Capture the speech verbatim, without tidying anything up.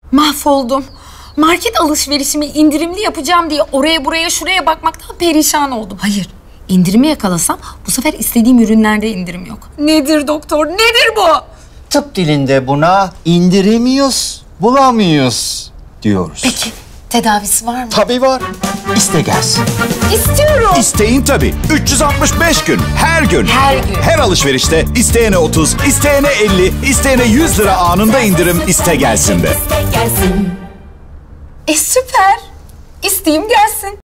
Mahvoldum. Market alışverişimi indirimli yapacağım diye oraya buraya şuraya bakmaktan perişan oldum. Hayır, indirimi yakalasam bu sefer istediğim ürünlerde indirim yok. Nedir doktor, nedir bu? Tıp dilinde buna indiremiyoruz, bulamıyoruz diyoruz. Peki, tedavisi var mı? Tabii var. İste gelsin. İstiyorum. İsteyin tabii. üç yüz altmış beş gün, her gün. Her gün. Her alışverişte isteyene otuz, isteyene elli, isteyene yüz lira anında indirim iste gelsin de. E süper. İsteyim gelsin.